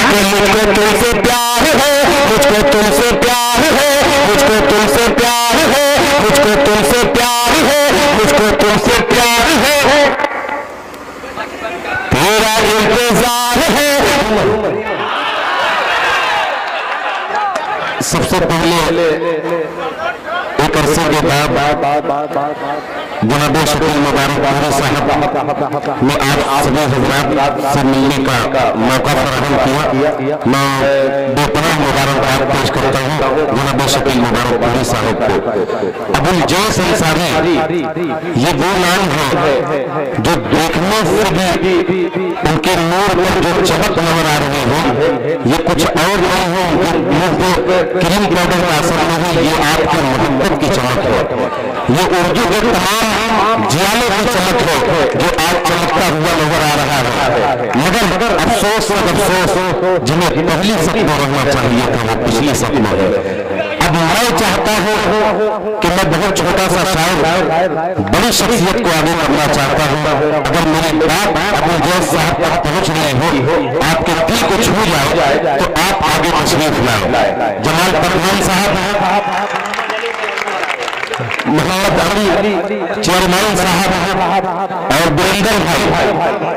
मुझको तुमसे प्यार है, मुझको तुमसे प्यार है, मुझको तुमसे प्यार है, मुझको तुमसे प्यार है, मुझको तुमसे प्यार है, तेरा इंतजार है। सबसे पहले एक अरसे के बाद जनाब शकील मुबारक साहब ने आज सभी हजरात से मिलने का मौका फराहम किया। मैं बेपनाह मुबारकबाद पेश करता हूँ जनाब शकील मुबारक साहब को। अबुल जैस अंसारी ये वो नाम है जो देखने से भी उनके नूर पर जो चमक नजर आ रही है ये कुछ और नहीं है, जो क्रीम पाउडर का असर नहीं है, ये आपकी मोहब्बत की चमक है, ये उर्दू के तमाम जियालों की चमक है जो आज चमकता हुआ नजर आ रहा है। मगर अफसोस जिन्हें पहली सपनों रहना चाहिए था वो पिछली सपनों है। अब मैं चाहता हूँ कि मैं बहुत छोटा सा शायर बड़ी शख्सियत को आगे करना चाहता हूँ। अगर मेरी बात अबुल जैस साहब तक पहुँच रही हो, आपके दिल को छू जाए तो आप आगे तशरीफ लाओ। जमाल परवान साहब, मोहम्मद अली चेयरमैन साहब और बुरिंदर भाई,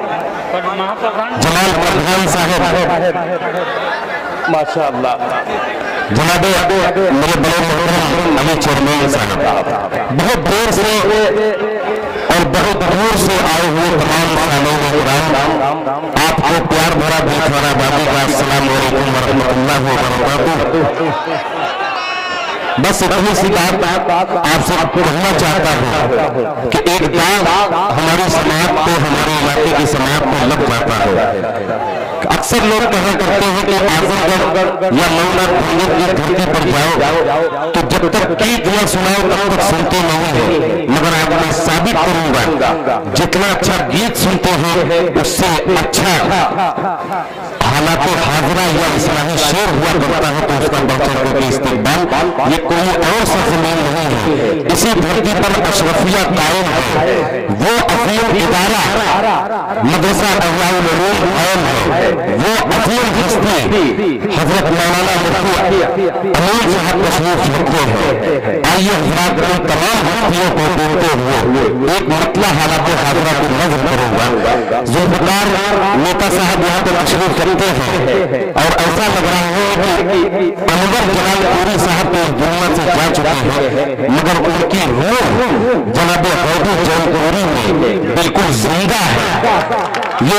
जमाल प्रधान साहब, माशाअल्लाह, जनाब मेरे बड़े मोहतरम अली चेयरमैन साहब, बहुत देर से और बहुत दूर से आए हुए तमाम सालों आपको प्यार भरा दिलखरा बाबू का अस्सलाम वालेकुम वरहमतुल्लाहि वबरकातुहू। बस इतनी सी बात आपसे कहना चाहता हूँ कि एक दाग हमारी समाज पे, हमारे इलाके की समाज पे लग जाता है। अक्सर लोग कहा करते हैं कि आजमगढ़ या मौलाना भंगत की धरती पर जाओ तो जब तक गीत न सुनाओ तब तक सुनते नहीं है। मगर आज मैं साबित करूंगा जितना अच्छा गीत सुनते हैं उससे अच्छा हालात हाजरा या इस्लामी शेर हुआ करता है तो उसका बढ़ के इस्तेमाल ये कोई और सरजमीन नहीं है। इसी धरती पर अशरफिया कायम है, वो अफीम इदारा मदरसा अव्लियाउल उलूम कायम है, वो अफीम हस्ती हजरत मौलाना मुफ्ती अमीर साहब तशरीफ रखते हैं। आइए हजरात इन तमाम हस्तियों को देखते हुए एक मतला हालात हाजरा को नजर करूंगा। जुल्फकार नेता साहब यहाँ पर तशरीफ रखते हैं और ऐसा लग रहा है कि अनवर जलालपुरी साहब तो दुनिया से जा चुके हैं, मगर उनकी रूह जनाब गौरी जौनपुरी में बिल्कुल जिंदा है। ये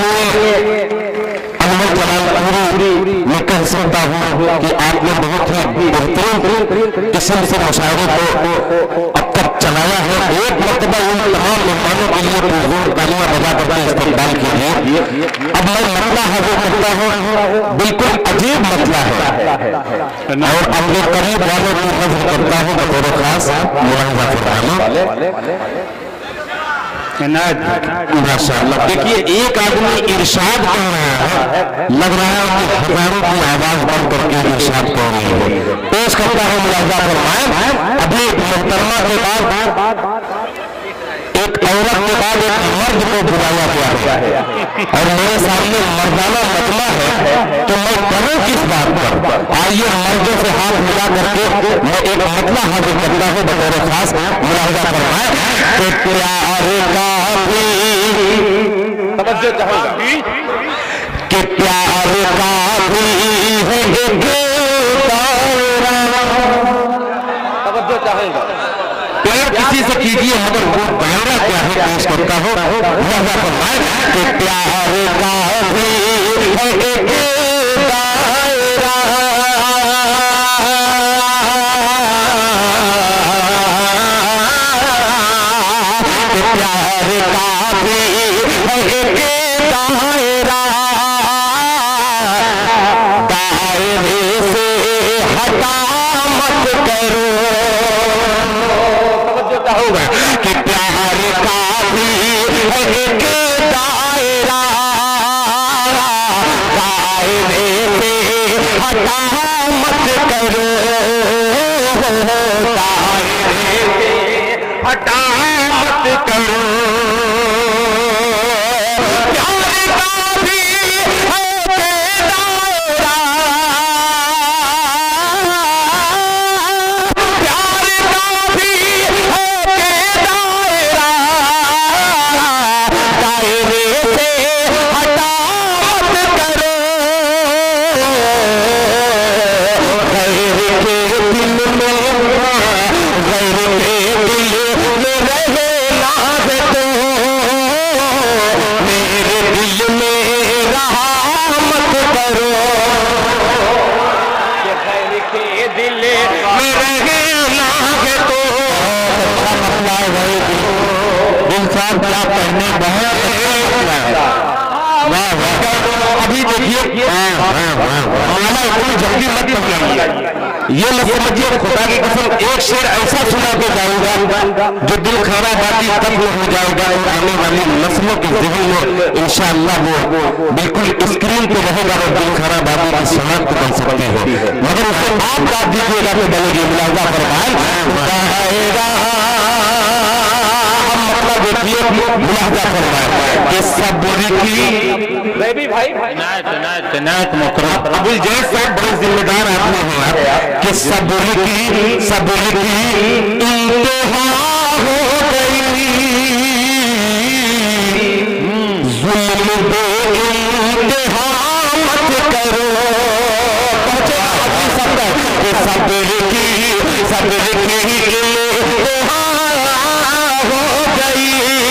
अनवर जलालपुरी मैं कह सकता हूँ कि आपने बहुत ही बेहतरीन किस्म से मुशायरे को अब तक चलाया है। एक मरतबा उन तमाम मेहमानों के लिए पुरजोर तालियां बजा बजा इस्तेमाल कीजिए। अब मैं मसला हाजिर करता हूँ, बिल्कुल अजीब मसला है और अपने करीब वालों की नजर करता हूँ बतौर खास मुलाहिजा फरमाना। माशाअल्लाह, देखिए एक आदमी इरशाद कर रहा है, लग रहा है कि हजारों की आवाज बंद करके इरशाद कर रही है। पेश करता है मुलाहिजा फरमाएं। अभी मुहतरमा के बाद एक औरत के बाद एक मर्द को बुलाया गया है और मेरे सामने मर्दाना मतला है तो मैं करूं किस बात पर। आइए मर्दों से हाथ मिला करके मैं एक मतला हाजिर करता हूं बतौर खास मुलाहिजा फरमाएं कि प्यार का तवज्जो चाहूंगा कि प्यार का तवज्जो चाहूंगा। प्यार किसी से कीजिए मगर वो दायरा क्या है पेश करता हो मुलाहिजा फरमाएं कि प्यार का रहे नाज तो मेरे दिल में रहमत करो, खैर के दिल में रहे नाज तो। दिल साहब क्या कहने, बहुत अभी देखिए माला इतनी जल्दी मत पकड़िए, ये मत समझिए खुदा की कसम एक शेर ऐसा सुना के जाऊंगा जो दिल खैराबादी तक में हो जाएगा और आने वाली नस्लों के ज़हन में इंशाअल्लाह वो बिल्कुल स्क्रीन पे रहेगा और दिल खैराबादी की शनाख्त बन सकती है। मगर उसे आप बात दीजिएगा तो बनेगी मुलाजा फरमाएगा, देखिए मुलाजा फरमाए कि सब्र की भाई नायत मुकर्रम अबुल जैद साहब बड़े जिम्मेदार आदमी हैं कि सब्र की इंतहा हो गई, जुल्म पे इंतहा मत करो, सब्र की इंतहा हो गई,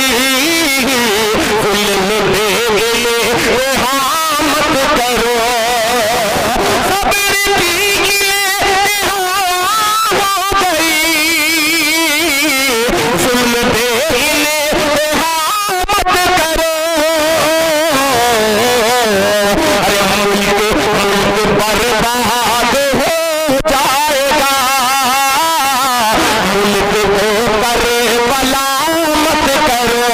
जुल्म पे इंतहा मत करो, सब्र की इंतहा हो गई, जुल्म पे इंतहा मत करो। अरे मुल्क बर्बाद हो जाएगा, मुल्क को करे भला मत करो,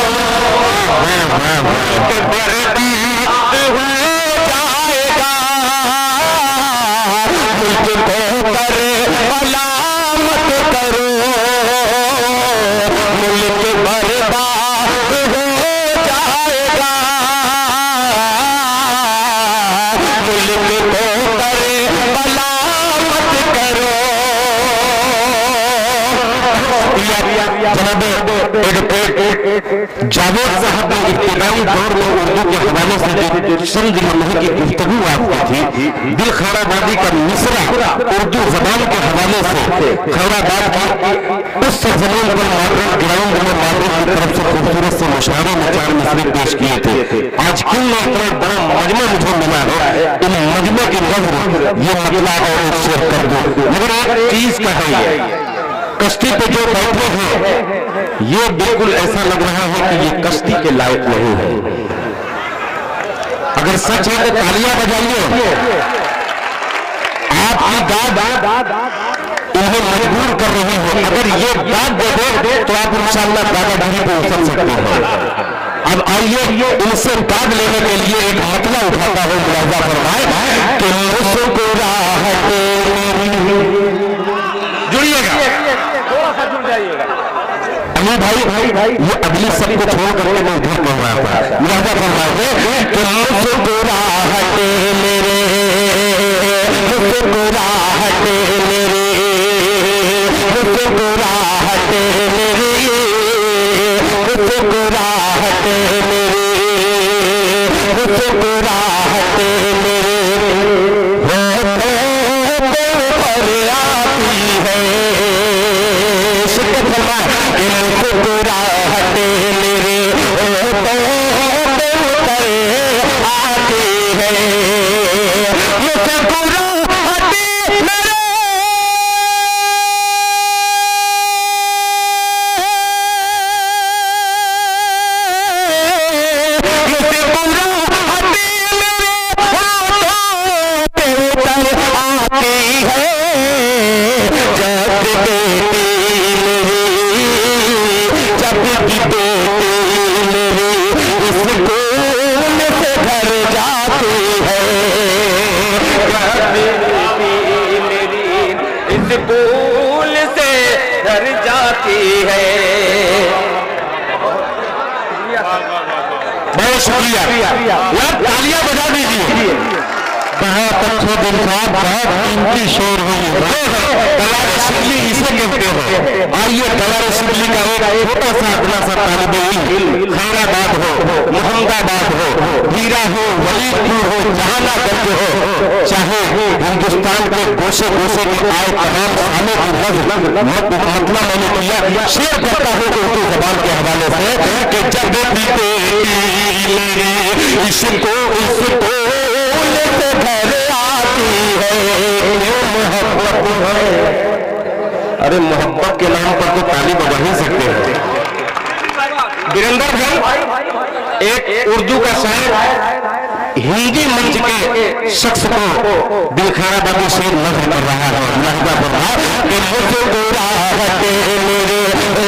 बर्बाद हो जाएगा, मुल्क को करे भला मत करो, मुल्क बर्बाद हो जाएगा, मुल्क को करे भला मत करो। जावेद साहब ने इब्तिदाई दौर में उर्दू के हवाले से जो चंद लम्हे की गुफ्तगू आपकी थी, दिल खैराबादी का मिसरा उर्दू जबान के हवाले से खैराबाद की उस सरजमीन पर मॉडर्न ग्राउंड में मॉडर्न की तरफ से खूबसूरत से मुशायरे में 4 मिसरे पेश किए थे। आज क्यों में इतना बड़ा मजमा मुझे मिला है, इन मजमे की नज़र ये मतला और शेयर कर दो। मगर एक चीज का है, कश्ती पे जो बैठे हैं ये बिल्कुल ऐसा लग रहा है कि ये कश्ती के लायक नहीं है। अगर सच है तो तालियां बजाइए, आपकी दाद इन्हें मजबूर कर रही है। अगर ये दाद दे दे तो आप इंशाअल्लाह दादागिरी पे उतर सकते हैं। अब आइए इनसे दाद लेने के लिए एक मतला उठाता है, मुलाजा फरमाए कि मुस्कुराहटे जुड़िएगा, अली भाई ये अगली सबको छोड़ करके मैं घर पढ़ रहा था। मुलाजा फरमाए कि मुस्कुराहटे मेरे, मुस्कुराहटे मेरे, मुस्कुराहटे मेरे, मुस्कुराहटे मेरे, मुस्कुराहटे मेरे पर आती है, शिकत फरमाए मुस्कुराहटे मेरे पर आती है, मुस्कुराहटे मेरे स्कूल से घर जाती है। बहुत शुक्रिया, तालियां बजा दीजिए। बहुत अच्छे दिन साहब, बहुत कीमती शेर हुई। तलार शिबली इसे कहते हैं। आइए तलार शिबली का एक छोटा सा अपना सा तालिब इल्म खैराबाद हो, मोहम्मदाबाद हो, हीरा हो, वलीदपुर हो, जहानागंज हो, चाहे हिंदुस्तान के गोशे गोशे में आए तमाम खानों की मतलब मैंने किया शेयर करता हूँ उर्दू जबान के हवाले से कि जब बीते इसको लेते घर आती है मोहब्बत है। अरे मोहब्बत के नाम पर तो ताली बजा ही सकते हैं। वीरेंद्र भाई एक उर्दू का शायर हिंदी मंच के शख्स को दिलखैराबादी शेर नज़र कर रहा है कि मुझे गुराहते मेरे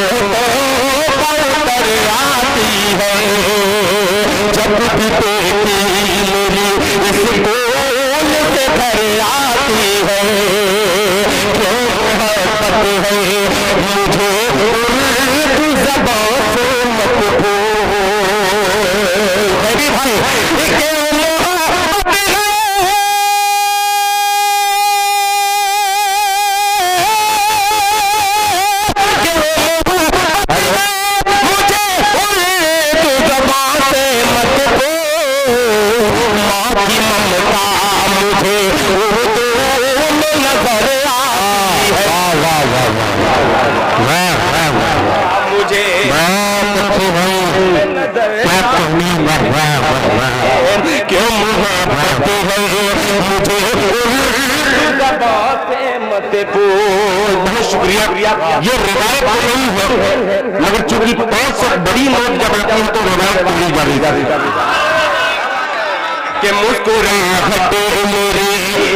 आती है जब भी मेरी इसको लेते घर आती है क्यों मोहब्बत है मुझे उर्दू ज़बान से मत भूल मेरी भाई क्यों मुझे बहुत शुक्रिया। ये रिवायत नहीं है मगर चूंकि 500 बड़ी मौत जब आती है तो रिवायत बोली जा रही है कि मुस्कुराहटे मेरे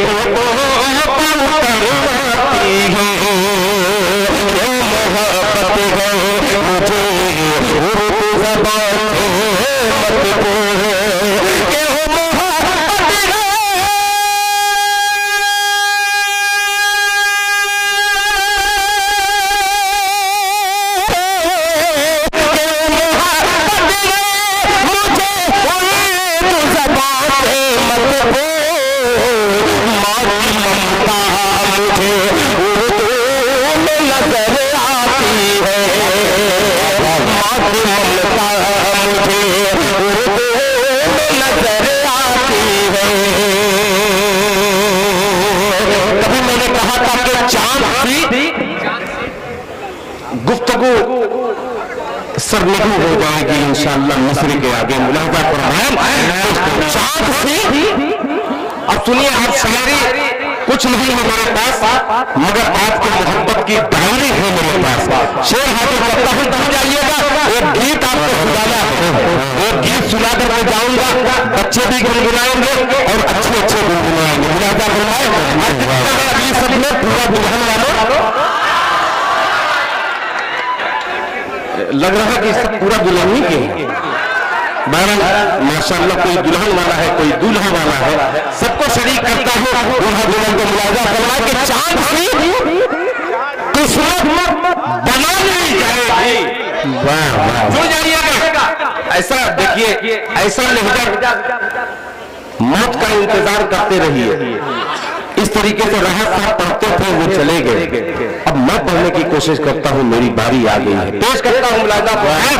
मोहब्बत है मुझे उर्दू ज़बान मत भूल गुफ्तगू सरलघु हो जाएगी इंशाअल्लाह मिस्री के आगे मुलाहिजा फरमाएं चाँद से। अब सुनिए आप शायरी कुछ नहीं है मेरे पास मगर आपको मोहब्बत की डायरी है मेरे पास। शेर हाजिर करता हूँ बन जाइएगा। एक गीत आपको सुनाना है, एक गीत सुनाकर मैं जाऊंगा, बच्चे भी गुनगुनाएंगे और अच्छे अच्छे गुनगुनाएंगे। मुलाहिजा फरमाएं अभी सब में पूरा दुल्हन वालों लग रहा है कि सब पूरा दुल्हन ही के माशाअल्लाह कोई दुल्हन वाला है कोई दूल्हा वाला है सबको शरीक करता हूँ दूल्हा दुल्हन को मुलाजा फरमा के चांद से किस्मत बना ली जाएगी। वाह वाह जुड़ जाइएगा। ऐसा देखिए ऐसा लहजा मौत का इंतजार करते रहिए। इस तरीके से राहत साहब पढ़ते थे वो चले गए। अब मैं पढ़ने की कोशिश करता हूँ मेरी बारी आ गई है। पेश करता हूँ मुलाजा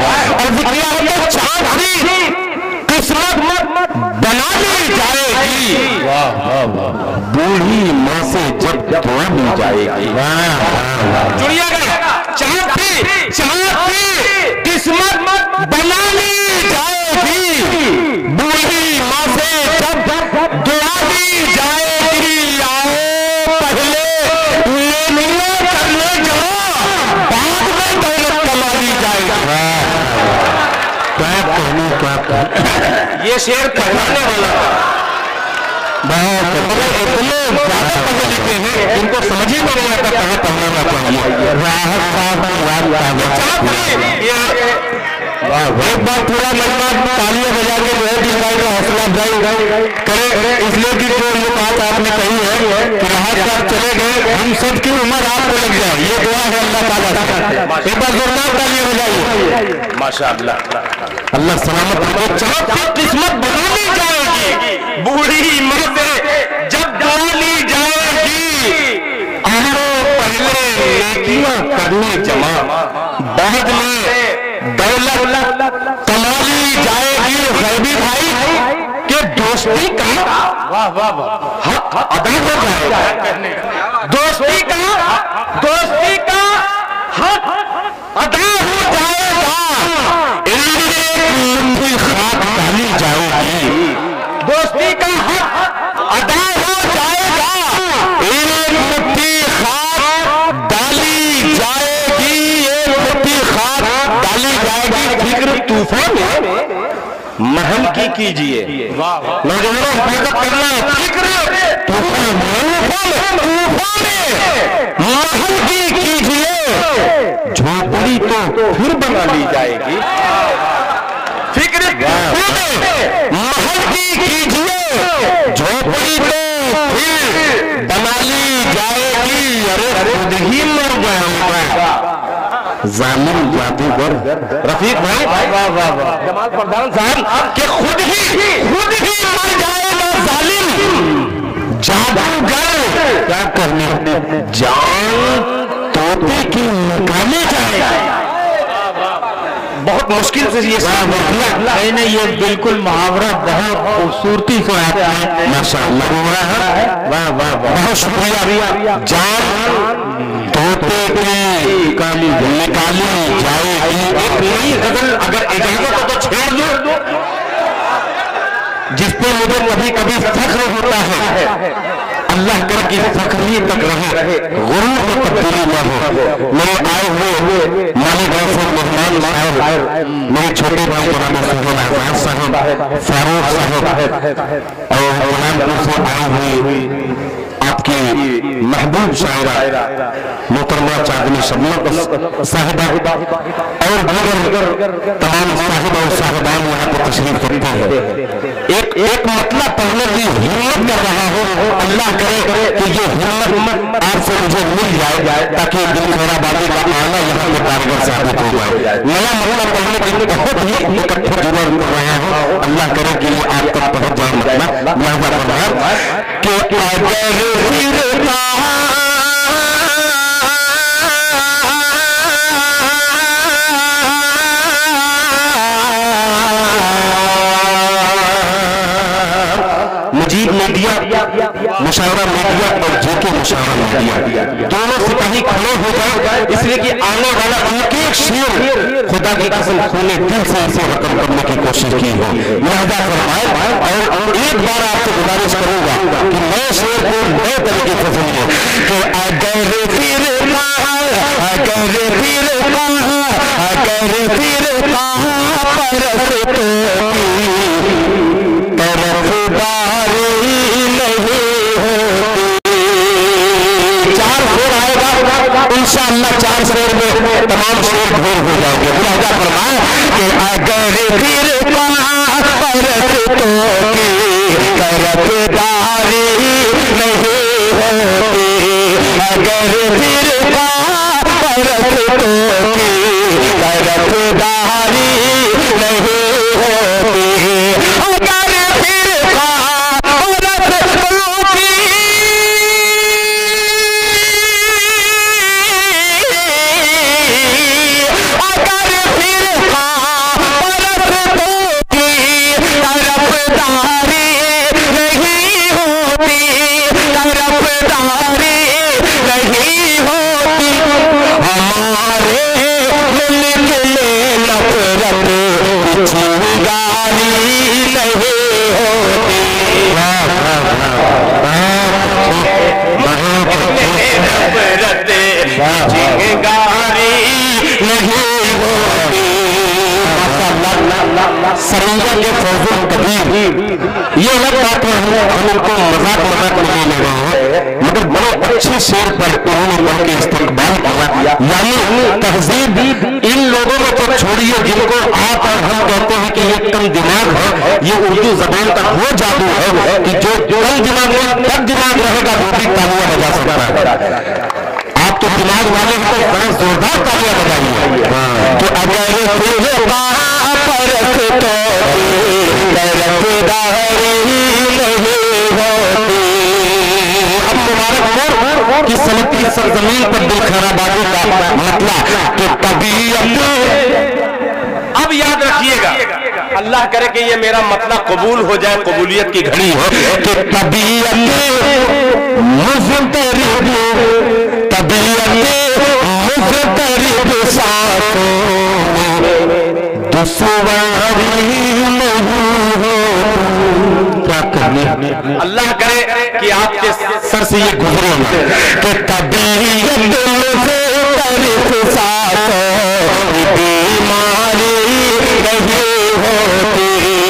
किस्मत बना ली जाएगी बूढ़ी माँ से जब दुआ ली जाएगी। जुड़िएगा चाहती किस्मत बना ली जाएगी बूढ़ी माँ से जब दुआ ली जाएगी। पहले लेनिया करने जाओ बाद में दौलत कमा ली जाएगी। ये शेर कहलाने वाला इतने ज्यादा पढ़े लिखे हैं इनको समझ ही नहीं आता कहाँ पढ़ना चाहिए। एक बार पूरा मजमा तालियां बजा के जो है दिलवाई का हौसला अफजाई करे इसलिए कि जो ये बात आपने कही है कि राहत साहब चले गए हम सब की उम्र आपको लग जाए ये दुआ है अल्लाह ताला। एक बार जोरदार तालियां बजाइए माशाअल्लाह। अल्लाह सलामत रखे। किस्मत बना ली जाएगी बूढ़ी मर्द जब डाली जाएगी। पहले नेकियां करने जमा, बाद में दौलत कमाई जाएगी गैबी भाई के दोस्ती का हक अदा हो जाएगा, दोस्ती का हक अदा हो जाएगा, एक खाक डाली जाएगी, दोस्ती का हक अदा हो जाएगा, एक मुट्ठी खाक डाली जाएगी, एक मुट्ठी खाक डाली जाएगी। फिक्र तूफान में महल की कीजिए, नौजवानों हिफाजत करना, फिक्र तूफान महल की कीजिए, झोपड़ी तो फिर बना ली जाएगी, फिक्र महल की कीजिए, झोपड़ी तो फिर बना ली जाएगी। अरे खुद ही मर जाएगा जालिम जादूगर रफीक भाई, वाह वाह वाह जमाल प्रधान साहब के खुद ही मर जाएगा जालिम जादूगर। क्या करने जान तोते की निकाले जाए, बहुत मुश्किल से ये नहीं, ये बिल्कुल मुहावरा बहुत खूबसूरती से आता है, माशाअल्लाह हो रहा है, वाह वाह बहुत शुक्रिया। जान तोते की निकाली जाएगी, एक नई गजल अगर इजाजत हो तो छेड़ दो, जिसपे मुझे कभी कभी फख्र होता है, अल्लाह करे कि फख्री तक रहे, गुरूर में तब्दीली न हो। मेरे आए हुए माली भाई से मेहमान साहब, मेरे छोटे भाई मौलाना सुहेल आजाद साहब, फारूक साहब और गुलामपुर से आए हुए आपकी महबूब शायरा मोहतरमा चांदनी शबनम साहिबा और दीगर तमाम साहिब और साहिबान यहाँ पर तशरीफ रखते हैं। एक मतलब पढ़ने की हिम्मत कर रहा हो, अल्लाह करे कि ये हिम्मत आपसे मुझे मिल जाए ताकि दिल खैराबादी का आना यहाँ पे कारगर साबित हो जाए। नया मतलब पढ़ने के लिए बहुत ही इकट्ठे जुड़ा कर रहा हो, अल्लाह करे कि ये आप तक पहुँच जाए। मतलब कि अगर मुजीब मीडिया, मुशावरा मीडिया और जेके मुशावरा मीडिया दोनों सिपाही खड़े हो जाए, इसलिए कि आने वाला एक एक शेर खुदा की कसम खोले दिल से इसे खत्म करने की कोशिश की हो, लिहाजा फरमाए। और एक बार आपसे गुजारिश करूंगा कि नए शेर को नए तरीके से सुनिए कि अगर फिर इंशाअल्लाह 4 शेर में तमाम शेर ढेर हो जाएंगे। लिहाजा फरमाए कि अगर फिर तरफदारी नहीं होती, अगर फिर तरफदारी नहीं होती, अगर फिर सरंगा के फौजों कबीर ये अलग बात है, हम उनको मजाक में ले रहे हैं, मगर बड़े अच्छे शेर पर उन्होंने पढ़ के इस्तेमाल किया। यानी तहजीब इन लोगों में तो छोड़िए जिनको आप और हम कहते हैं कि ये कम दिमाग है, ये उर्दू जबान का वो जादू है कि जो कम दिमाग में तब दिमाग रहेगा वो भी तालियां बजा सकता है। आप तो दिमाग वाले को बड़ा जोरदार तालियां बजाइए। तो अगर कि सनत की सरजमीन पर दिल खैराबादी का अल्लाह करे कि ये मेरा मतलब कबूल हो जाए, कबूलियत की घड़ी हो कि तबीयत क्या करने, अल्लाह करे कि आपके सर से ये गुजरे कि तबीयत बीमारी नहीं होती,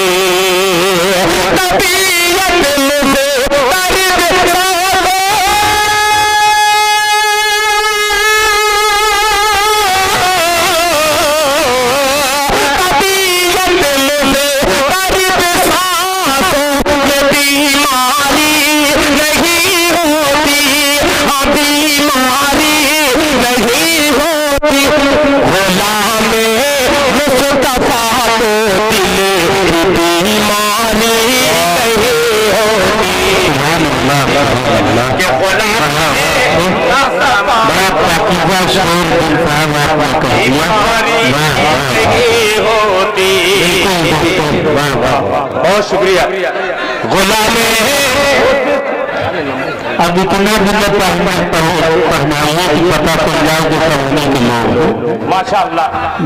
बहुत शुक्रिया। गुलामे अब इतना भी मैं पहनाऊंगा कि पता चल जाओ कि समझने के लोग माशाअल्लाह।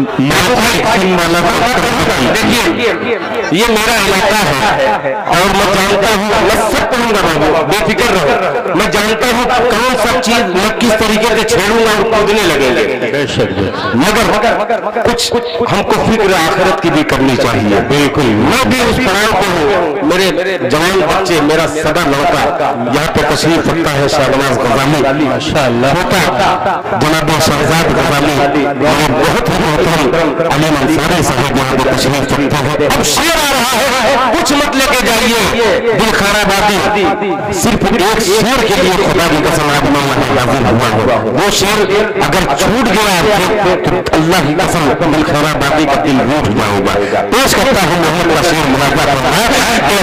देखिए ये मेरा इलाका है और मैं जानता हूँ, मैं सब कहूँगा बाबू बेफिक्र रहो, मैं जानता हूँ कौन सा चीज मैं किस तरीके से छेड़ूंगा और कूदने लगेंगे, मगर कुछ हमको फिक्र आखिरत की भी करनी चाहिए। बिल्कुल, मैं भी उस पड़ाव पे हूँ। मेरे जवान बच्चे, मेरा सदा लड़का यहाँ पे तशरीफ रखता है, शाहनवाज गजाली माशाअल्लाह, जनाब शहजाद गजाली, बहुत ही मोहतरम अली अंसारी साहब यहाँ पे तशरीफ रखते हैं। अब शेर आ रहा है, कुछ मत लेके जाइए दिल खराबादी, सिर्फ एक शेर के लिए खुदा की कसम हुआ, वो शेर अगर छूट गया तो अल्लाह की कसम दिल खराबादी का दिल रूठ जाऊंगा। पेश करता हूँ मोहम्मद का शेर मुनाजा करना है कि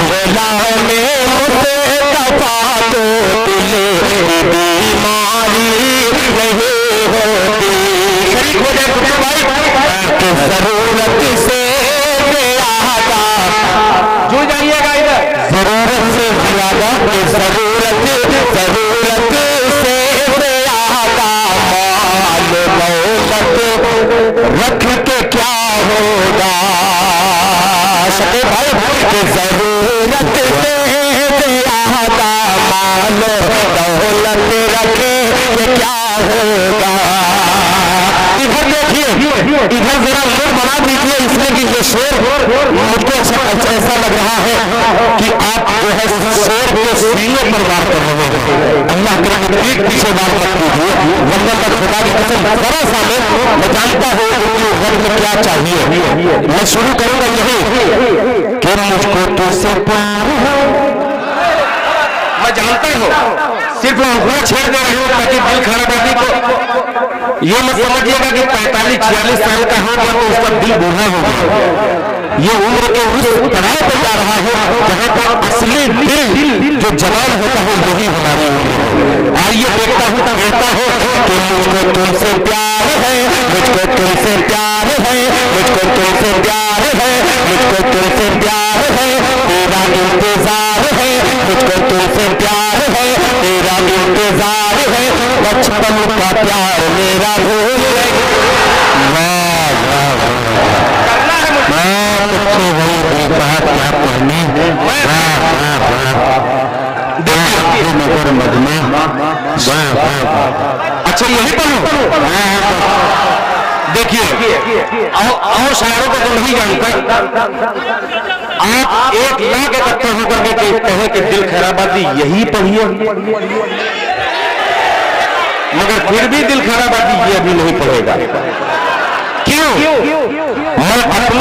बीमारी नहीं होती, शरीक हो जाए कि जरूरत से ज्यादा, जुड़ जाइएगा इधर, जरूरत से ज्यादा, जरूरत से ज्यादा माल दौलत रख के क्या होगा, सके भाई कि जरूरत से ज्यादा माल दौलत रखे कि क्या होगा। इधर देखिए, इधर जरा लोग बना दीजिए, इसलिए कि ये शेर मुझको ऐसा लग रहा है कि आप जो है शेर को सीने पर बात कर रहे हैं। अल्लाह करे एक पीछे बात मत कीजिए, वरना मैं खुदा की कसम जरा सा मैं जानता हूँ कि घर में क्या चाहिए। मैं शुरू करूंगा यही कि मुझको तुझसे प्यार है, मैं जानता हूँ सिर्फ वो छेड़ दे रहे हो ताकि दिल खराबादी को ये मत समझिएगा कि 45-46 साल का हो गया तो उसका दिल बूढ़ा हो गया। ये उम्र के उस पड़ाव पर जा रहा है जहाँ पर असली दिल जो जवान होता है वही हमारी उम्र है। आइए देखता हूँ कहता हूँ कि मुझको तुमसे प्यार है, मुझको तुमसे प्यार है, मुझको तुमसे प्यार है, मुझको तुमसे प्यार है, तेरा इंतजार है, मुझको तुमसे प्यार है, तेरा इंतजार है, बचपन का प्यार मेरा भूल अच्छा यही पढ़ो। देखिए और शायरों को तो नहीं जानता, आप एक लाख इकट्ठा होकर के कहते हैं कि दिल खराबादी यही पढ़िए, मगर फिर भी दिल खराबादी ये अभी नहीं पढ़ेगा। क्यों? मैं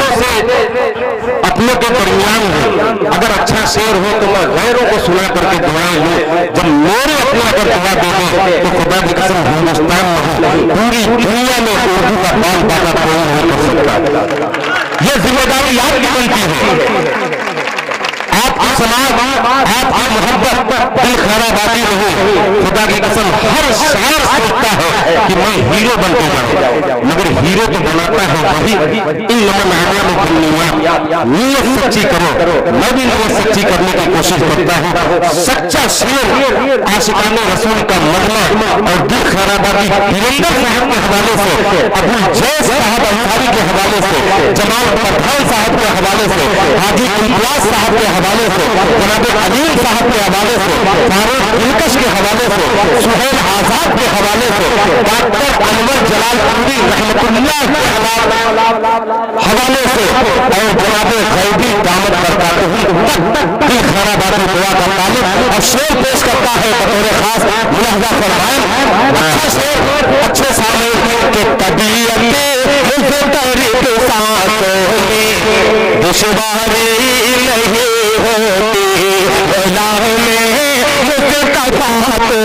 अपनों के दरमियान हूँ, अगर अच्छा शेर हो तो मैं गैरों को सुना करके दुआएं लूं। जब मेरे अपने अगर दुआ दे तो खुदा की कसम हिंदुस्तान में पूरी दुनिया में उर्दू का बाल बाला कोई नहीं कर सकता। ये जिम्मेदारी आपकी बनती है। आप समाज आपकी मोहब्बत दिल खैराबादी रहे। खुदा की कसम हर शायर सोचता है कि मैं हीरो बन के जाऊं, मगर हीरो तो बनाता है वही इन लम्हानिया में दुनिया। नीयत सच्ची करो, मैं भी नीयत सच्ची करने की कोशिश करता हूँ। सच्चा शेर आशिकाने रसूल का मजमा और दिल खैराबादी धीरेन्द्र साहब के हवाले से, अबुल जैद साहब अंसारी के हवाले से, जमाल पठान साहब के हवाले से, हाजी इम्तियाज साहब के हवाले से, जनाब अलीम साहब के हवाले से, फारूक दिलकश के हवाले से, सुहेल आजाद के हवाले से, डॉक्टर अनवर जलालपुरी रहमतुल्लाह के हवाले से और जनाब गैबी दामद बरकातहू दिल खैराबादी दुआ का तालिब और शेर पेश करता है बतौर खास मुलाहजा फरमाएं। अच्छा शेर, अच्छे सामने के तबीयत के सांसों में दुश्वारी नहीं होती, राह में मुस्तफा तो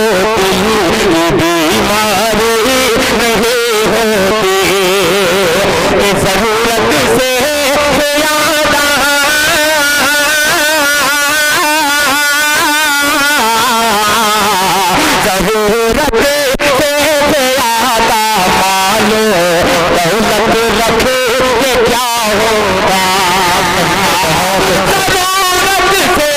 बीमारी नहीं होती, जरूरत से ज्यादा जरूरत से ज्यादा मानो दौलत रखे क्या होगा, जरूरत से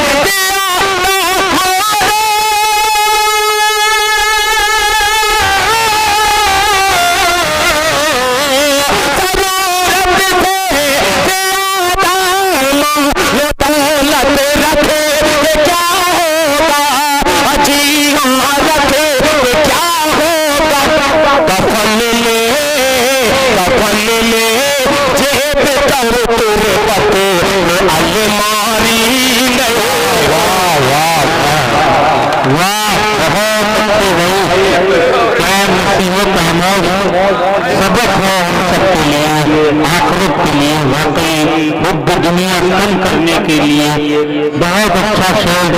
सबक है सबके लिए, आखिरत के लिए, वाकई बुद्ध दुनिया कम करने के लिए बहुत अच्छा शेर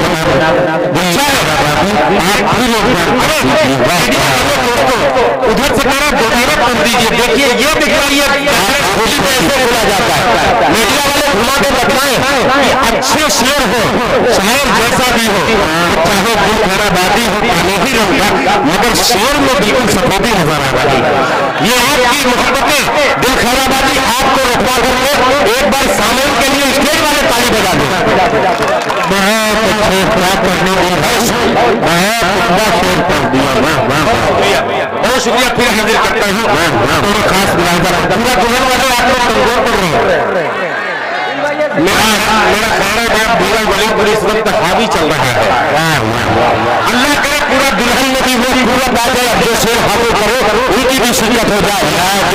उधर से करा दोबारा कर दीजिए। देखिए ये दिखाइए कैसे बोला जाता है, मीडिया वाले घुमा के बताएं कि अच्छे शेर हो, शायर जैसा भी हो, चाहे दिल खैराबादी हो पानी ही रहूंगा, मगर शेर में बिल्कुल सफेदी नजर आ रही है। ये आपकी मोहब्बतें दिल खैराबादी आपको रुकवा करके एक बार सामने के लिए स्टेज वाले ताली बजा दो। बहुत अच्छे क्या करने बहुत शेर कर दिया, बहुत शुक्रिया। फिर हाजिर करता हूँ थोड़ी खास मुलाजा पूरा दुल्हन वाले आप लोग कमजोर कर रहे हैं। मेरा खाना पूरा वलीपुर इस वक्त हावी चल रहा है। अल्लाह करे पूरा दुल्हन में भी वो पूरा बाजा जो शेर हावी करो उनकी भी शिरकत हो जाए।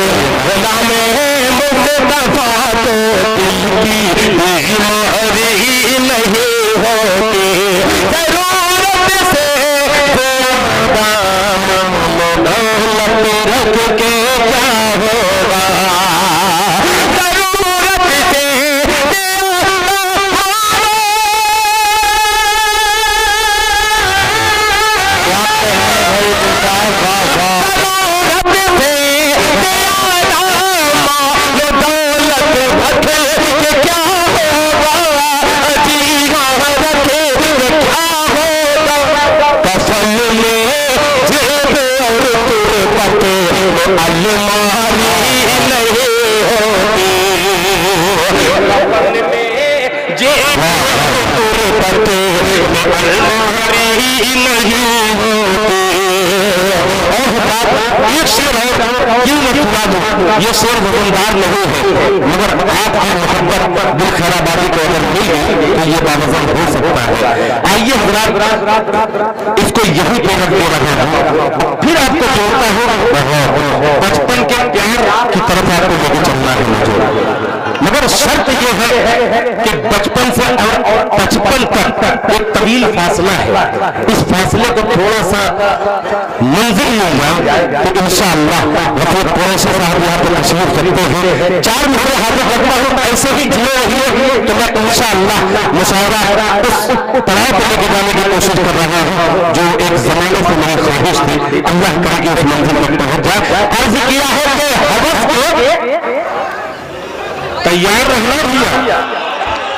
ये शेर वजनदार नहीं है, मगर आपकी मोहब्बत दिल खैराबादी को अगर मिल गई तो ये बावजन हो सकता है। आइए हजरात इसको यहीं पे रख दे रहे हैं, फिर आपको जोड़ता हूँ बचपन के प्यार की तरफ आपको लेके चलना है मुझे। मगर शर्त यह है कि बचपन से और बचपन तक एक तवील फासला है, इस फासले को थोड़ा सा मंजिल मिल जाए तो इंशाअल्लाह गफूर कुरैशी साहब यहाँ पर तशरीफ रखते हैं। 4 मिनट हाजिर रखता हूँ, ऐसे ही जिए रहिए तो मैं इंशाअल्लाह मुशावरा उस पड़ाव पर लेके जाने की कोशिश कर रहा हूँ जो एक जमाने से मेरी ख्वाहिश थी। अल्लाह करे कि उस मंजिल पर पहुंच जाए। अर्ज किया है कि हवस को तैयार रहना दिया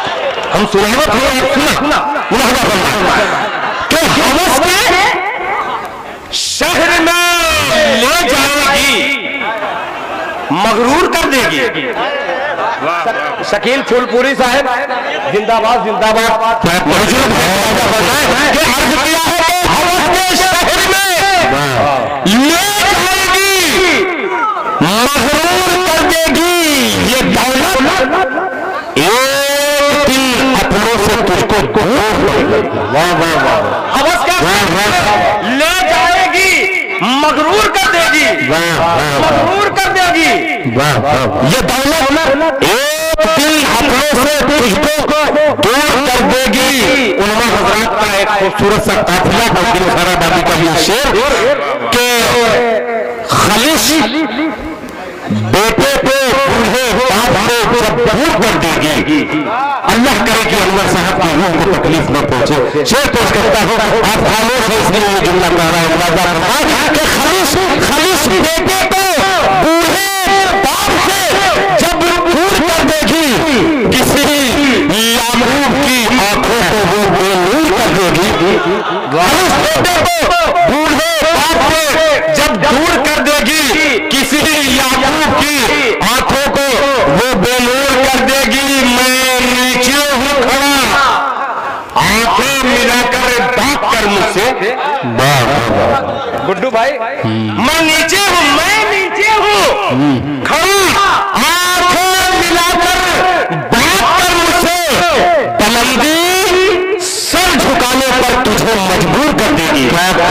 हम सुनावत हुए सुना मुलाहजा करना कि हवस के शहर में ले जाएगी, मगरूर कर देगी। शकील फूलपुरी साहब जिंदाबाद जिंदाबाद। मौजूद है कि अर्ज किया है कि हवस के शहर में ले जाएगी, मगरूर कर देगी ये दौलत, एक दिन अपनों से तुझको दूर। वाह वाह वाह। हवस का ले जाएगी, मगरूर कर देगी, मगरूर कर देगी ये दौलत, एक दिन अपनों से तुझको दूर कर देगी। उलमा हजरात का एक खूबसूरत सा काफिला है खैराबादी का ये शेर के खलिश बेटे पे बूढ़े बाप को जब दूर कर देगी, अल्लाह करे कि अनवर साहब की रूह को तकलीफ न पहुंचे। शेर पेश करता हूं, आप खामोश है इसलिए ये जुमला कह रहा हूं कि खलिश खलिश बेटे को बूढ़े बाप से जब दूर कर देगी, किसी यामरूब की आंखों को वो बेनूर कर देगी। खलिश बेटे को बूढ़े बाप से जब दूर कर देगी, किसी याकूब की आंखों को वो बेनूर कर देगी। मैं नीचे हूं खड़ा, आंखें मिलाकर बात कर मुझसे। गुड्डू भाई मैं नीचे हूं, मैं नीचे हूं खड़ा, आंखें मिलाकर बात कर मुझसे। बुलंदी सर झुकाने पर तुझे मजबूर कर देगी।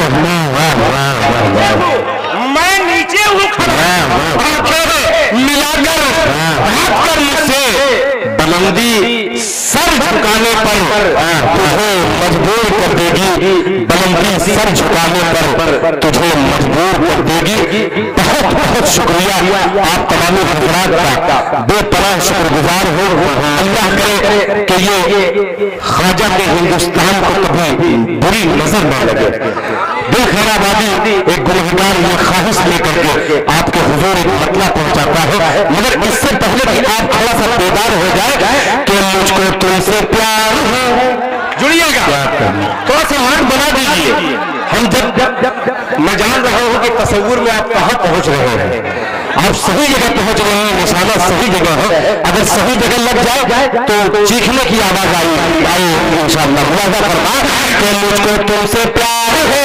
मैं नीचे हूं खड़ा, आंखें मिलाकर बात कर मुझसे। बुलंदी सर झुकाने पर तुझे मजबूर कर देगी, बुलंदी सर झुकाने पर तुझे मजबूर कर देगी। बहुत बहुत शुक्रिया आप तमाम हजरात का, बेपनाह शुक्रगुजार हो। अल्लाह करे कि ये ख्वाजा के हिंदुस्तान को कभी बुरी नजर न लगे। दिल खैराबादी एक गुनहगार ये ख्वाहिश लेकर के आपके हुजूर एक मतला पहुंचाता है, मगर इससे पहले कि आप थोड़ा सा बेदार हो जाए कि मुझको तुमसे प्यार है, जुड़िएगा, थोड़ा सा हाथ बना दीजिए। हम जब मैं जान रहा हूं कि तस्वुर में आप कहां पहुंच रहे हैं, आप सही जगह पहुंच रहे हैं, निशाना सही जगह है। अगर सही जगह लग जाए तो चीखने की आवाज आई इंशाअल्लाह। मुलाजा फरमा कि मुझको तुमसे प्यार है।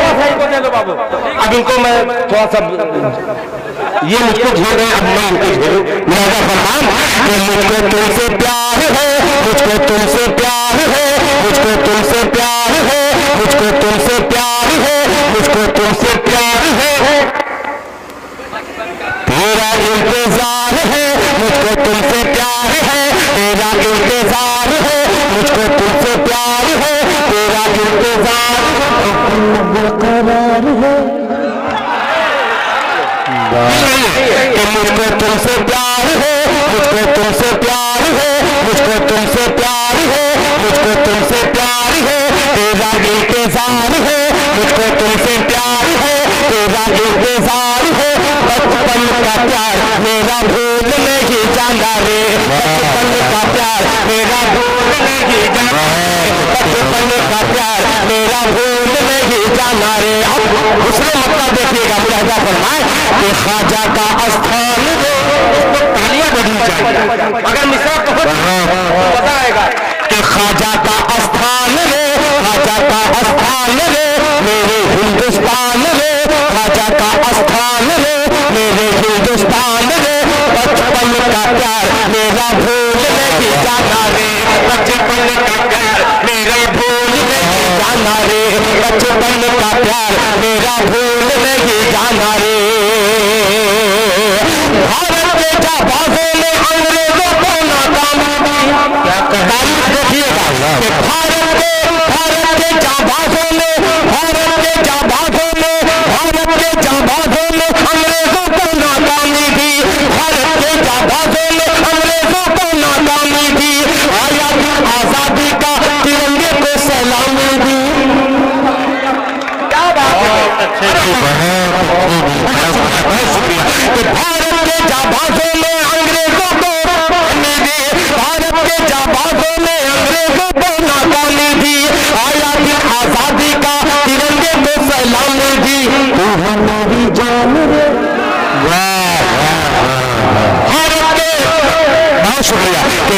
अब इनको मैं थोड़ा सा ये मुझको झेल रहे हैं, अब मैं इनको झेलूं। मुलाजा फरमा कि मुझको तुमसे प्यार है, मुझको तुमसे प्यार है, मुझको तुमसे प्यार है, मुझको तुमसे प्यार है, मुझको तुमसे प्यार है। तेरा इंतजार है, मुझको तुमसे प्यार है, तेरा इंतजार है, मुझको तुमसे प्यार है, तेरा इंतजार बेकरार है। कि मुझको तुमसे प्यार है, मुझको तुमसे प्यार है, मुझको तुमसे प्यार है, मुझको तुमसे प्यार है, तेरा इंतजार है, मुझको तुमसे प्यार है, तेरा इंतजार है। बचपन का प्यार मेरा भूल नहीं जाना रे, बचपन का प्यार मेरा भूल नहीं जाना रे, बचपन का प्यार मेरा भूल नहीं जाना रे। अब दूसरे मतलब देखिएगा, मुलाजा फरमाए कि ख्वाजा का स्थान रे, उसको तालियां बजनी चाहिए। अगर मिसाल तो पता आएगा कि ख्वाजा का स्थान रे, ख्वाजा का स्थान रे मेरे हिंदुस्तान रे, ख्वाजा का स्थान रे मेरे हिंदुस्तान रे। बचपन का प्यार मेरा भूल नहीं जाना रे, बचपन का प्यार मेरा भूल नहीं जाना रे, बचपन का प्यार मेरा भूल नहीं जाना रे। भारत के जाबाजों ने अंग्रेजों को नाकाम तारीफ देखिएगा कि भारत के जाबाजों ने, भारत के जाबाजों ने, भारत के जाबाजों ने अंग्रेजों को नाकामी दी, भारत के जाबाजों ने अंग्रेजों को नाकामी दी। आया आजादी का तिरंगे को सलामी दी। क्या बात है, बहुत शुक्रिया कि भारत के जाबाजों ने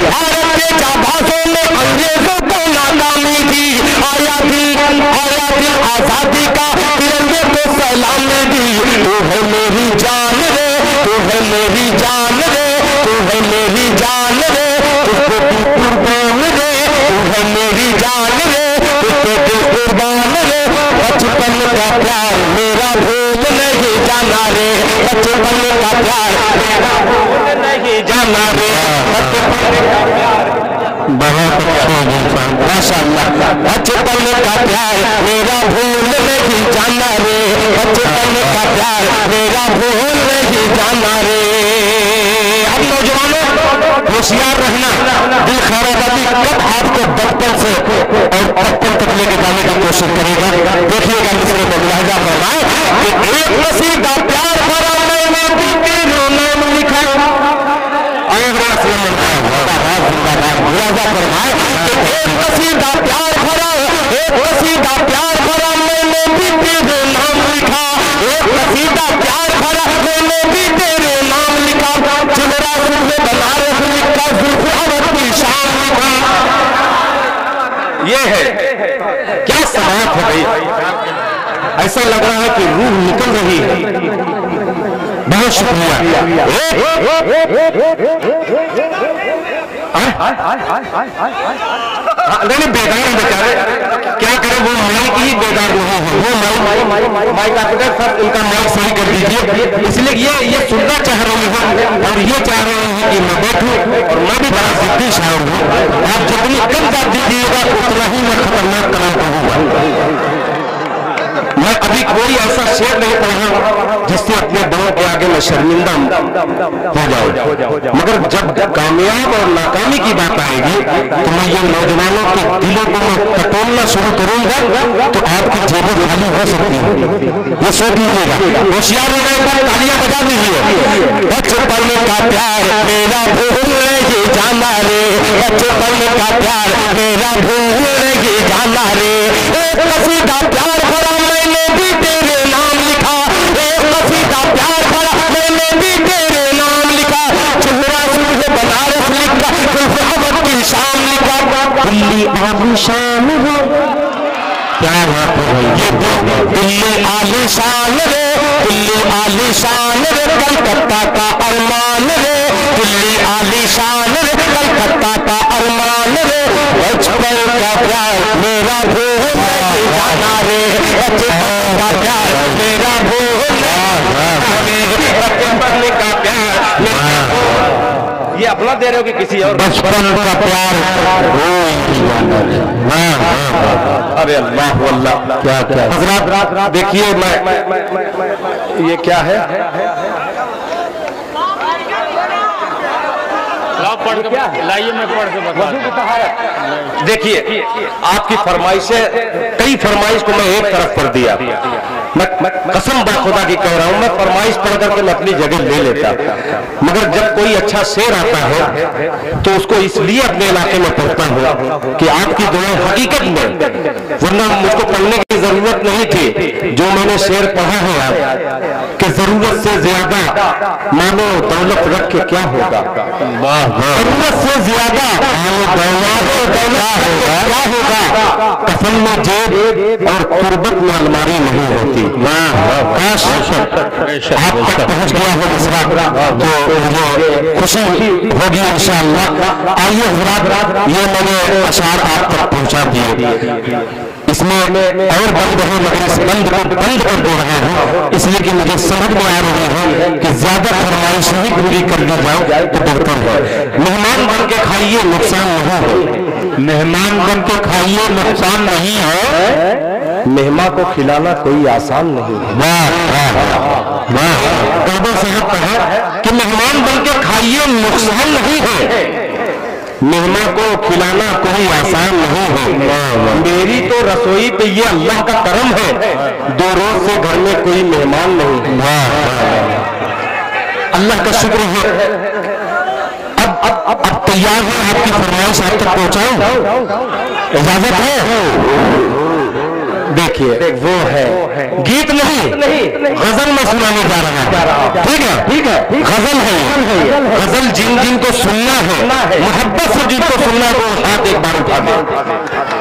भारत के जाबाजों में अंग्रेजों को नाकामी दी, आया दिल आजादी का, तिरंगे को सलामी दी। तू है मेरी जान रे, तू है मेरी जान रे, तू है मेरी जान रे, तुझको दिल कुर्बान रे, तू है मेरी जान रे, तुझको दिल कुर्बान रे। बचपन का प्यार मेरा भूल नहीं जाना रे, बचपन का प्यार मेरा भूल नहीं जाना रे, बचपन का प्यार। बहुत अच्छा माशाअल्लाह। बचपन का प्यार मेरा भूल नहीं जाना रे, बचपन का प्यार मेरा भूल नहीं जाना रे। अब नौजवानों होशियार रहना, दिल खैराबादी कब आपको बचपन से और बचपन तक लेके जाने की कोशिश करेगा। देखिएगा मिसरे में मुलाहिजा फरमाए कि एक कसीदा प्यार भरा मैंने बीते नाम लिखा, मुलाहिजा फरमाए कि एक कसीदा प्यार भरा, एक कसीदा प्यार भरा मैंने भी तेरे नाम लिखा, एक कसीदा प्यार भरा मैंने भी तेरे नाम लिखा। चुनरा सुल्फ़े बनारस लिखा, जुल्फ़े अवध की शान लिखा। ये है क्या समात है भाई, ऐसा लग रहा है कि रूह निकल रही है। बहुत शुक्रिया। नहीं बेदार बेचारे क्या करें, वो माइक ही बेदार नहीं है, वो माइक ऑपरेटर सब उनका माइक सही कर दीजिए। इसलिए ये सुनना चाह रहे हैं और ये चाह रहे हैं कि मैं बैठूं, और मैं भी बड़ा जिद्दी शायर हूँ। आप जितनी कम बात दीजिएगा उतना ही मैं खतरनाक कलाम कहूँगा। मैं अभी कोई ऐसा शेर नहीं पढ़ा जिससे अपने बड़ों के आगे मैं शर्मिंदा हो जाऊं, मगर जब कामयाब और नाकामी की बात आएगी तो मैं ये नौजवानों के दिलों को मैं टटोलना शुरू करूंगा तो आपकी जेबें खाली हो सकती है। ये सोच लीजिएगा, होशियार हो गए, तालियां बजा दीजिए। बचपन का प्यार मेरा भूल नहीं जाना रे, बचपन का प्यार मेरा भूल नहीं जाना रे। एक कसीदा प्यार भरा मैंने भी तेरे नाम लिखा, एक कसीदा प्यार भरा मैंने भी तेरे नाम लिखा। चुनरा सुल्फ़े बनारस लिखा, जुल्फ़े अवध की शान लिखा। दिल्ली आलीशान हो, क्या बात है ये दिल्ली आलीशान रे, दिल्ली आलीशान रे, कलकत्ता का अरमान रे, दिल्ली आलीशान रे, कलकत्ता का अरमान रे। बचपन का प्यार मेरा भूल नहीं जाना रे, बचपन का प्यार मेरा भूल नहीं, बचपन का प्यार। ये अपना दे रहे हो कि किसी और? बचपन का प्यार। अरे अल्लाह अल्लाह, क्या क्या हज़रात देखिए, मैं ये क्या है, लाइए मैं पढ़ के बता। देखिए आपकी फरमाइशें, कई फरमाइश को मैं एक तरफ कर दिया। मैं कसम खुदा की कह रहा हूं, मैं फरमाइश पढ़ करके मैं अपनी जगह ले लेता, मगर जब कोई अच्छा शेर आता है तो उसको इसलिए अपने इलाके में पढ़ता हूं कि आपकी दुआ हकीकत में, वरना मुझको पढ़ने की जरूरत नहीं थी। जो मैंने शेर पढ़ा है आप कि जरूरत से ज्यादा मानो दौलत रख के क्या होगा, जरूरत से ज्यादा क्या होगा, कफन में जेब और तुरबत में अलमारी नहीं होती। काश आप तक पहुंच गया हो मसला तो मुझे खुशी होगी इंशाअल्लाह। आइए हज़रात, ये मैंने अशार आप तक पहुंचा दिए, इसमें और बंद है मगर इस बंद को बंद कर दे रहे हैं इसलिए कि मुझे समझ में आ रही है कि ज्यादा फरमाइश ही पूरी कर दी जाए तो बेहतर है। मेहमान बन के खाइए, नुकसान नहीं है, मेहमान बन के खाइए, नुकसान नहीं है, मेहमान को खिलाना कोई आसान नहीं है। वाह वाह, गौबा साहब कहा कि मेहमान बन के खाइए, नुकसान नहीं है, मेहमान को खिलाना कोई आसान नहीं है। मेरी तो रसोई पे ये अल्लाह का करम है, 2 रोज से घर में कोई मेहमान नहीं है। अल्लाह का शुक्र है। अब तैयार है, आपकी फरमाइश आप तक पहुंचाऊं, इजाजत है? देखिए वो है गीत नहीं गजल में सुनाने जा रहा है। ठीक है गजल है। गजल जिन जिन को सुनना है, मोहब्बत से जिनको सुनना है वो हाथ एक बार उठा दे।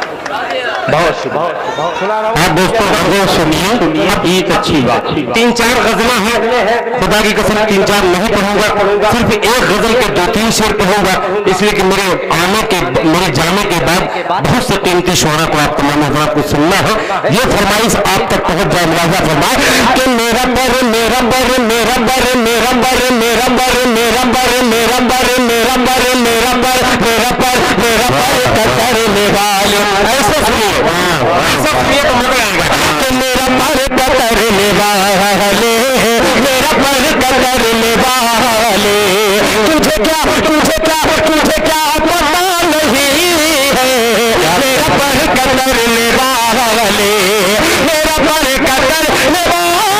आप दोस्तों गजल सुनिए, ईद अच्छी बात। 3-4 गजलें हैं, खुदा की कसम 3-4 नहीं पढ़ूंगा, सिर्फ एक गजल के 2-3 शेर पढ़ूंगा, इसलिए कि मेरे जाने के बाद बहुत से कीमती शोरा को आप तमाम हजरात को सुनना है। ये फरमाइश आप तक पहुंच जाए, मुलाजा फरमाए कि मेरा बर मेरा बर मेरा बर मेरा बर मेरा बर मेरा बर मेरा बर मेरा बर मेरा बर मेरा पर मेरा पर करने वाले, ऐसे सुनिए ऐसा सुनिए तो मजा आएगा कि मेरा पर करने वाले, मेरा पर करने वाले, तुझे क्या पता नहीं है, मेरा पर करने वाले, मेरा पर करने वाले,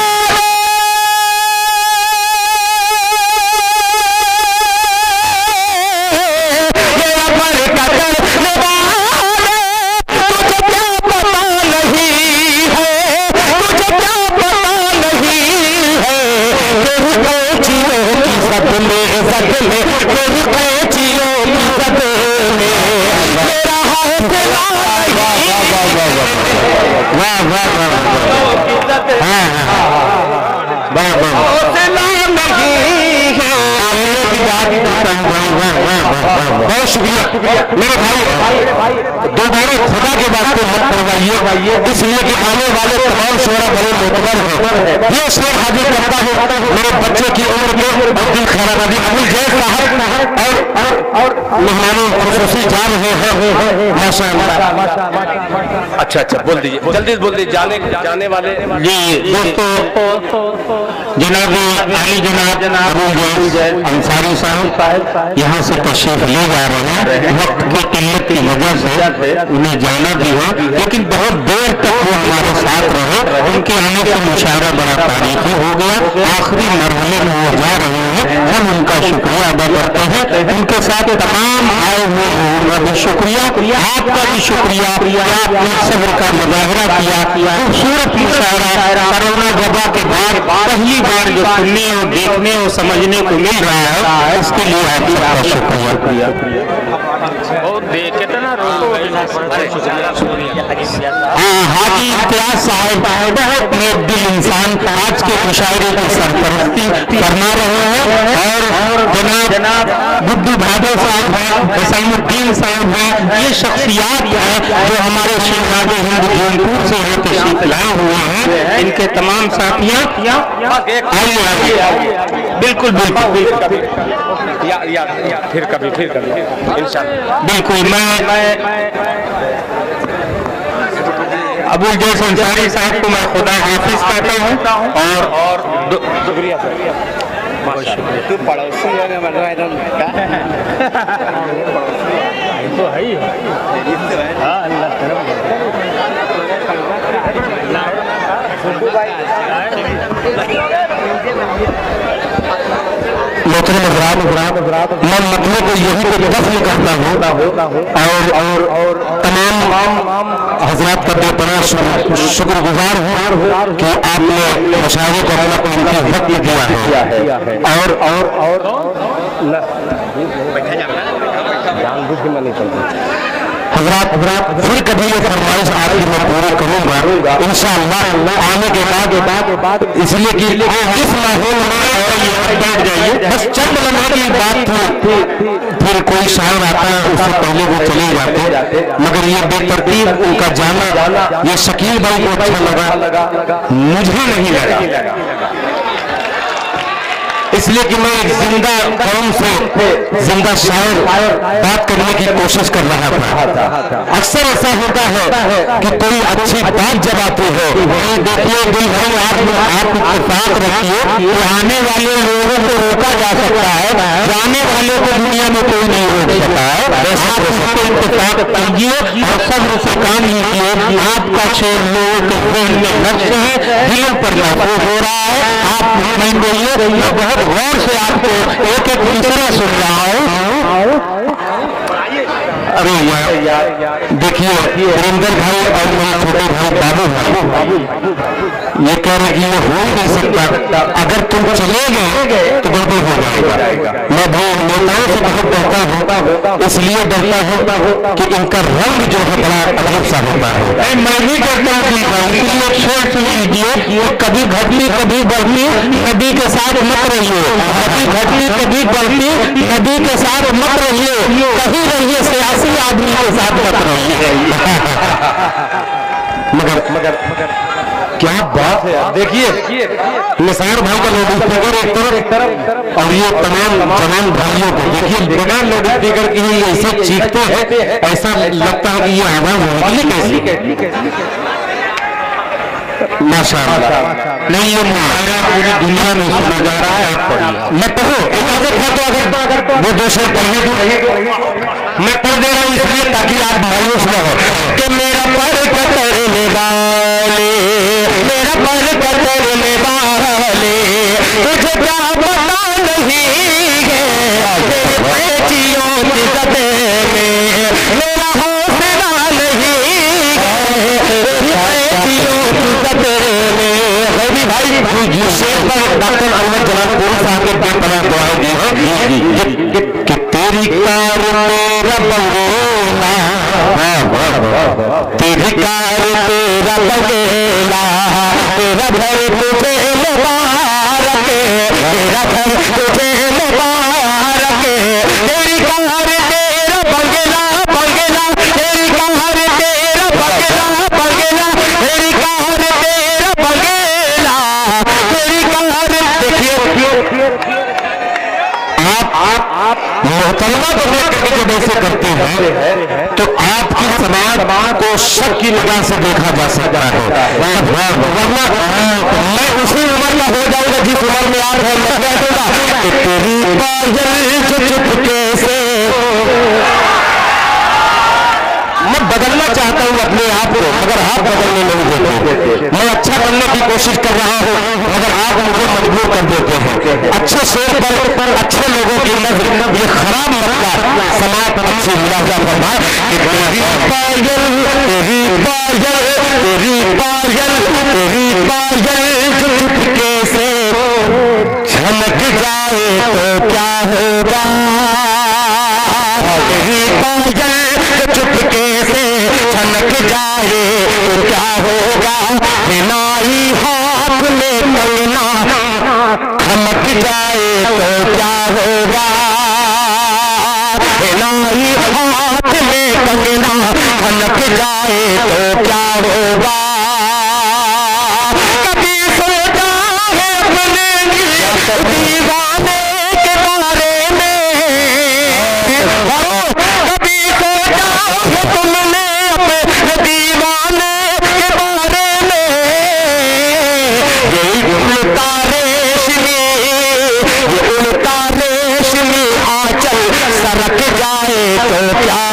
बहुत शुक्रिया मेरे भाई। दोबारा खुदा के बात को मत करवाइए, इसलिए कि आने वाले तमाम शोरा बड़े मोतबर हैं। ये शेर हाजिर करता हूँ मेरे बच्चे की उम्र में अब्दुल खैराबादी अब्दुल जैद साहब और मेहमानों खुशूसी जा रहे हैं माशाअल्लाह। अच्छा बोल दीजिए, जल्दी बोल दीजिए, जाने वाले जी दोस्तों जनाब अली जनाब अबुल जैद अंसारी साहब यहाँ से तशरीफ ले जा रहे हैं। वक्त की किल्लत की वजह से उन्हें जाना भी हो, लेकिन बहुत देर तक वो हमारे साथ रहे। उनके आने का मुशायरा बड़ा तारीखी हो गया, आखिरी मरहले में वो जा रहे हैं। हम उनका शुक्रिया अदा करते हैं, उनके साथ तमाम आए हुए होगा भी शुक्रिया, आपका भी शुक्रिया, आपने सब्र का मुजाहरा किया। खूबसूरत मुशायरा कोरोना वबा के बाद पहली बार जो सुनने और देखने और समझने को मिल रहा है, इसके लिए आपका शुक्रिया। हाजी इम्तियाज साहब बहुत नेक इंसान आज के मुशायरे की सरपरस्ती फरमा रहे हैं, और जनाब गुड्डू भादल साहब हैं, हुसैनुद्दीन साहब हैं, ये शख्सियात हैं जो हमारे शहजादे हिंद जौनपुर से यहाँ तशरीफ लाए हुए हैं। इनके तमाम साथियाँ बिल्कुल फिर कभी इंशाअल्लाह बिल्कुल। मैं अबुल जैद अंसारी साहब को मैं खुदा हाफिज कहता हूँ और शुक्रिया तू पड़ोसी तो है ही मैं मतलब को यही पे दफन करता हूँ और तमाम हजरात का बेपनाह शुक्रगुजार हूँ कि आपने मुशावरे को अपना कीमती वक्त दिया है और हजरात फिर कभी ये फरमाइश आपकी मैं पूरी करूँगा इंशाअल्लाह आने के बाद, इसलिए कि इस माहौल में बैठ जाइए। बस चंद लम्हे की बात थी, फिर कोई शायर आता है उससे पहले वो चले जाते, मगर ये बेतरतीब उनका जाना ये शकील भाई को अच्छा लगा, मुझे नहीं लगा, इसलिए कि मैं एक जिंदा कौम से जिंदा शायर बात करने की कोशिश कर रहा था। अक्सर ऐसा होता है कि कोई अच्छी बात जब आती है, देखिए दिल भाई आप इत्तेफाक रखिए कि आने वाले लोगों को रोका जा सकता है, जाने वाले को दुनिया में कोई नहीं रोक सकता है। आप उसको इत्तेफाक कीजिए और सब्र से काम लीजिए। आपका शेर लोगों के दिल में नक्श है, दिलों पर महफूज हो रहा है। आप नहीं बोलिए, मैं बहुत गौर से आपको एक दूसरा सुन रहा हूँ। अरे देखिए वीरेंद्र भाई और मेरे छोटे भाई बाबू ये कह रहे कि ये हो ही नहीं सकता, अगर तुम चले गए तो गड़बड़ हो जाएगा। मैं भाई नेताओं से बहुत डरता हूँ, इसलिए डरता हूँ कि इनका रंग जो है बड़ा अजीब सा होता है। मैं भी डरता हूँ इसलिए छोड़ लीजिए, कभी घटती कभी बढ़ती नदी के साथ मत रहिए, कभी घटती कभी बढ़ती नदी के साथ मत रहिए, कहीं रहिए सियासी आदमी के साथ मत रहिए। मगर क्या बात है। देखिए निसार भाई का लाउड स्पीकर एक तरफ और ये तमाम भाइयों को देखिए बिना लाउड स्पीकर की ही ऐसे चीखते हैं, ऐसा लगता है कि ये आवाज होगी कैसी। माशाअल्लाह नहीं ये मुहावरा पूरी दुनिया में सुना जा रहा है। मैं पढ़ूं अगर वो दो शेर पढ़ने दो, मैं पढ़ दे रहा हूँ इसलिए ताकि आप मायूस न हो कि मेरा पर कतरने वाले, मेरा पर कतरने वाले तुझे क्या पता नहीं है तेरे बेटियों की गदे में मेरा हौसला नहीं है तेरी बेटियों की गदे में। भाई शेर पर डॉक्टर अहमद जनाब कोरी साहब के बेपनाह दुआएं दी हैं कि तेरी कार मेरा बंगला, तेरी कार तेरा बंगला, तेरा घर तुझे मुबारक, तेरा घर तुझे मुबारक, तेरी कार तेरा बंगला बंगला, तेरी कार तेरा बंगला बंगला, तेरी कार तेरा बंगला, तेरी कार। देखिए आप मोहतरमा बनने करके जब ऐसे करते हैं तो आपकी समाज को शक की निगाह से देखा जा सकता है, वरना मैं उसी उम्र का हो जाऊंगा जिस उम्र में आप हैं। मैं कह दूंगा कि तेरी पायल चुपके से मैं बदलना चाहता हूं अपने आप को, मगर आप बदलने नहीं देते। मैं अच्छा बनने की कोशिश कर रहा हूं मगर आप मुझे मजबूर कर देते हैं। अच्छे शेर पर अच्छे लोगों की नजर ये खराब मसला समाज पर अच्छी मुलाजा फरमाए कि तेरी पायल तेरी पायल तेरी पायल तेरी पायल चुपके से झमक जाए तो क्या होगा, तेरी पायल चुपके से झमक जाए तो क्या होगा, नाई हाथ में कंगना खमक जाए तो क्या होगा, नाई हाथ में कंगना खमक जाए तो क्या होगा। कभी सोचा है अपने दीवाने के बारे में, कभी सोचा है तुमने अपने दीवाने के बारे में, ये उल्टा रेशमी आंचल सरक जाए तो क्या